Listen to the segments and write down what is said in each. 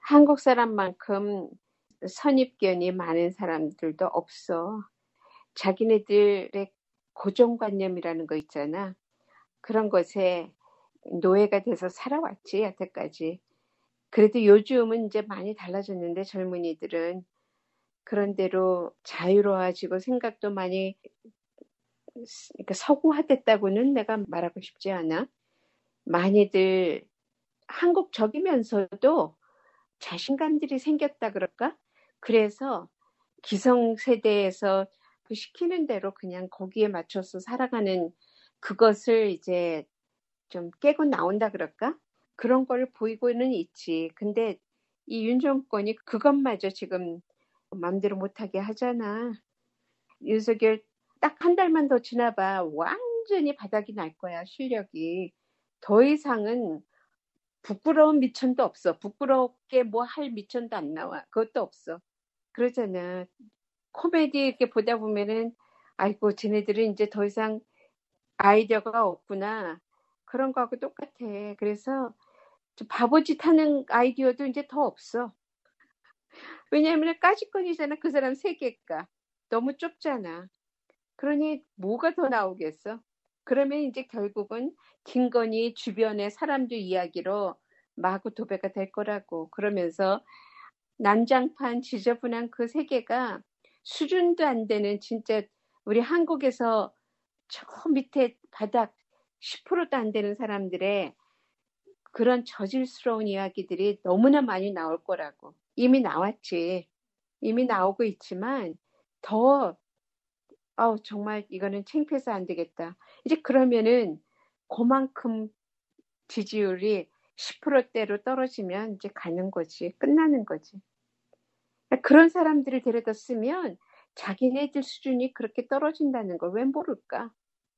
한국 사람만큼 선입견이 많은 사람들도 없어. 자기네들의 고정관념이라는 거 있잖아. 그런 것에 노예가 돼서 살아왔지, 여태까지. 그래도 요즘은 이제 많이 달라졌는데 젊은이들은 그런 대로 자유로워지고 생각도 많이 그러니까 서구화됐다고는 내가 말하고 싶지 않아. 많이들 한국적이면서도 자신감들이 생겼다 그럴까? 그래서 기성세대에서 그 시키는 대로 그냥 거기에 맞춰서 살아가는 그것을 이제 좀 깨고 나온다 그럴까? 그런 걸 보이고는 있지. 근데 이 윤 정권이 그것마저 지금 마음대로 못하게 하잖아. 윤석열 딱 한 달만 더 지나봐. 완전히 바닥이 날 거야, 실력이. 더 이상은 부끄러운 미천도 없어. 부끄럽게 뭐 할 미천도 안 나와. 그것도 없어. 그러잖아. 코미디 이렇게 보다 보면은, 아이고, 쟤네들은 이제 더 이상 아이디어가 없구나. 그런 거하고 똑같아. 그래서 좀 바보짓 하는 아이디어도 이제 더 없어. 왜냐하면 까짓건이잖아. 그 사람 세계가. 너무 좁잖아. 그러니 뭐가 더 나오겠어? 그러면 이제 결국은 김건희 주변의 사람들 이야기로 마구 도배가 될 거라고. 그러면서 난장판 지저분한 그 세계가 수준도 안 되는 진짜 우리 한국에서 저 밑에 바닥 10%도 안 되는 사람들의 그런 저질스러운 이야기들이 너무나 많이 나올 거라고. 이미 나왔지. 이미 나오고 있지만 더 정말 이거는 창피해서 안 되겠다. 이제 그러면은 그만큼 지지율이 10%대로 떨어지면 이제 가는 거지. 끝나는 거지. 그런 사람들을 데려다 쓰면 자기네들 수준이 그렇게 떨어진다는 걸 왜 모를까?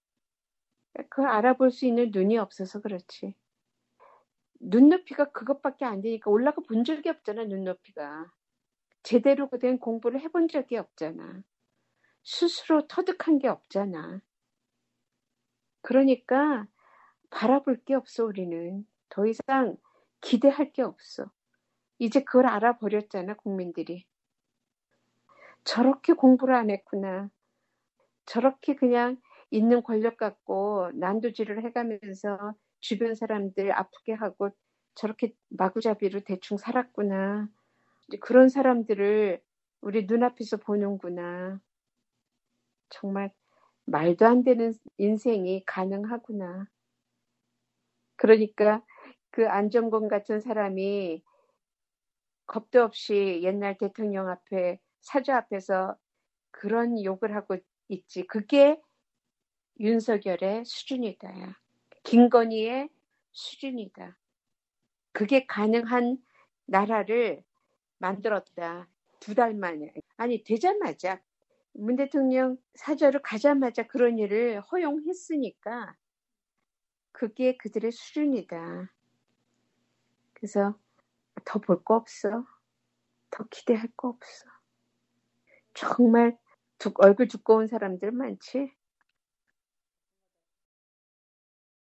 그걸 알아볼 수 있는 눈이 없어서 그렇지. 눈높이가 그것밖에 안 되니까 올라가 본 적이 없잖아, 눈높이가. 제대로 된 공부를 해본 적이 없잖아. 스스로 터득한 게 없잖아. 그러니까 바라볼 게 없어, 우리는. 더 이상 기대할 게 없어. 이제 그걸 알아버렸잖아, 국민들이. 저렇게 공부를 안 했구나. 저렇게 그냥 있는 권력 갖고 난도질을 해가면서 주변 사람들 아프게 하고 저렇게 마구잡이로 대충 살았구나. 그런 사람들을 우리 눈앞에서 보는구나. 정말 말도 안 되는 인생이 가능하구나. 그러니까 그 안정권 같은 사람이 겁도 없이 옛날 대통령 앞에 사저 앞에서 그런 욕을 하고 있지. 그게 윤석열의 수준이다. 김건희의 수준이다. 그게 가능한 나라를 만들었다. 2달 만에. 아니 되자마자 문 대통령 사저를 가자마자 그런 일을 허용했으니까 그게 그들의 수준이다. 그래서 더 볼 거 없어. 더 기대할 거 없어. 정말 얼굴 두꺼운 사람들 많지.